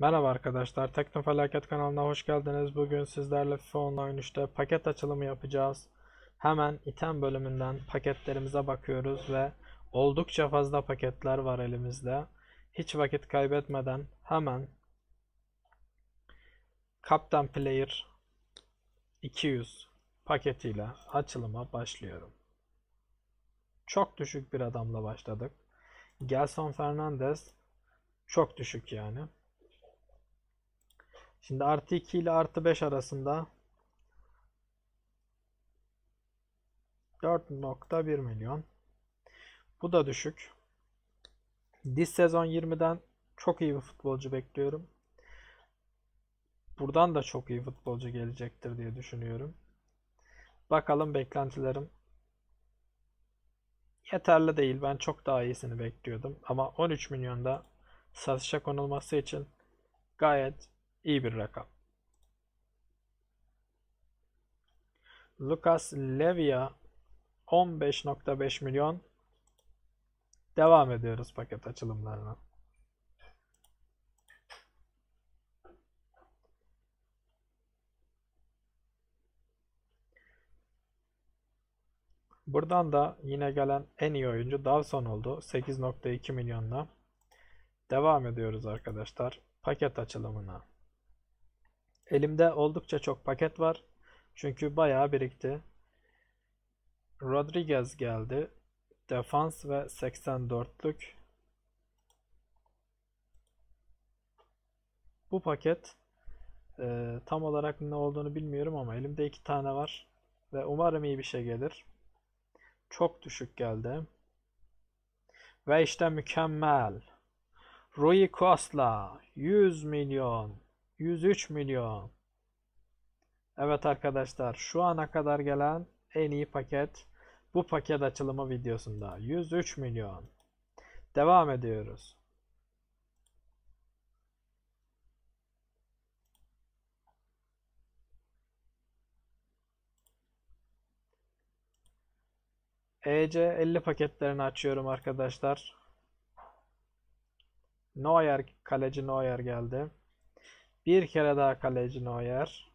Merhaba arkadaşlar, Teknofelaket kanalına hoş geldiniz. Bugün sizlerle FIFA Online 3'te paket açılımı yapacağız. Hemen item bölümünden paketlerimize bakıyoruz ve oldukça fazla paketler var elimizde. Hiç vakit kaybetmeden hemen Captain Player 200 paketiyle açılıma başlıyorum. Çok düşük bir adamla başladık. Gelson Fernandes çok düşük yani. Şimdi artı 2 ile artı 5 arasında 4,1 milyon. Bu da düşük. This sezon 20'den çok iyi bir futbolcu bekliyorum. Buradan da çok iyi futbolcu gelecektir diye düşünüyorum. Bakalım beklentilerim yeterli değil. Ben çok daha iyisini bekliyordum. Ama 13 milyonda satışa konulması için gayet iyi bir rakam. Lucas Levia 15,5 milyon. Devam ediyoruz paket açılımlarına. Buradan da yine gelen en iyi oyuncu Dawson oldu. 8,2 milyonla. Devam ediyoruz arkadaşlar paket açılımına. Elimde oldukça çok paket var. Çünkü bayağı birikti. Rodriguez geldi. Defans ve 84'lük. Bu paket tam olarak ne olduğunu bilmiyorum ama elimde 2 tane var. Ve umarım iyi bir şey gelir. Çok düşük geldi. Ve işte mükemmel. Rui Costa 100 milyon. 103 milyon. Evet arkadaşlar, şu ana kadar gelen en iyi paket bu paket açılımı videosunda 103 milyon. Devam ediyoruz. EC 50 paketlerini açıyorum arkadaşlar. Neuer, kaleci Neuer geldi. Bir kere daha kaleci Neuer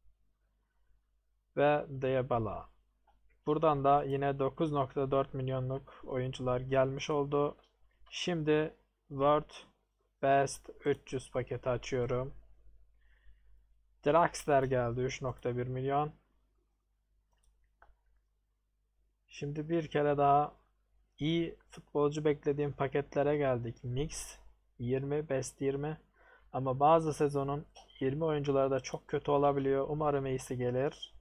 ve Dybala. Buradan da yine 9,4 milyonluk oyuncular gelmiş oldu. Şimdi World Best 300 paketi açıyorum. Draxler geldi 3,1 milyon. Şimdi bir kere daha iyi futbolcu beklediğim paketlere geldik. Mix 20, Best 20. Ama bazı sezonun 20 oyuncuları da çok kötü olabiliyor. Umarım iyisi gelir.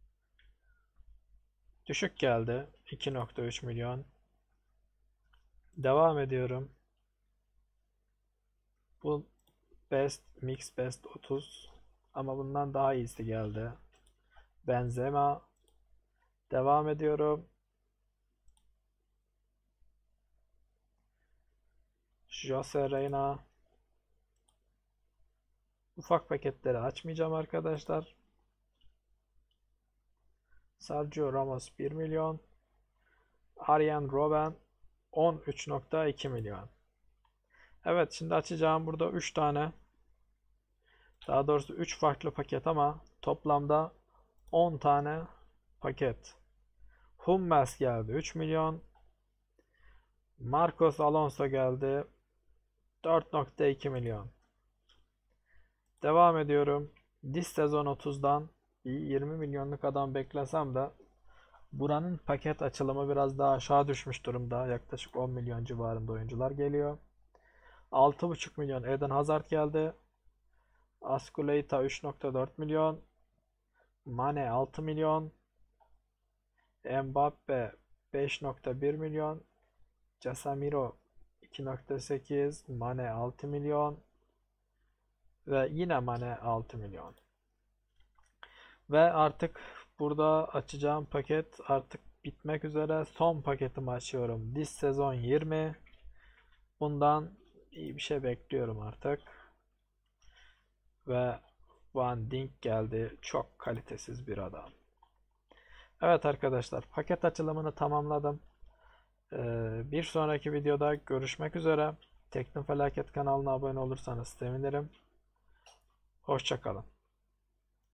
Düşük geldi. 2,3 milyon. Devam ediyorum. Bu Best, Mix Best 30. Ama bundan daha iyisi geldi. Benzema. Devam ediyorum. Jose Reina. Ufak paketleri açmayacağım arkadaşlar. Sergio Ramos 1 milyon. Arjen Robben 13,2 milyon. Evet, şimdi açacağım burada 3 tane. Daha doğrusu 3 farklı paket ama toplamda 10 tane paket. Hummels geldi 3 milyon. Marcos Alonso geldi 4,2 milyon. Devam ediyorum. This sezon 30'dan 20 milyonluk adam beklesem de buranın paket açılımı biraz daha aşağı düşmüş durumda. Yaklaşık 10 milyon civarında oyuncular geliyor. 6,5 milyon Eden Hazard geldi. Asculeta 3,4 milyon. Mane 6 milyon. Mbappe 5,1 milyon. Casemiro 2,8. Mane 6 milyon. Ve yine Mane 6 milyon. Ve artık burada açacağım paket artık bitmek üzere. Son paketimi açıyorum. This sezon 20. Bundan iyi bir şey bekliyorum artık. Ve Van Dijk geldi. Çok kalitesiz bir adam. Evet arkadaşlar, paket açılımını tamamladım. Bir sonraki videoda görüşmek üzere. Teknofelaket kanalına abone olursanız sevinirim. Hoşça kalın.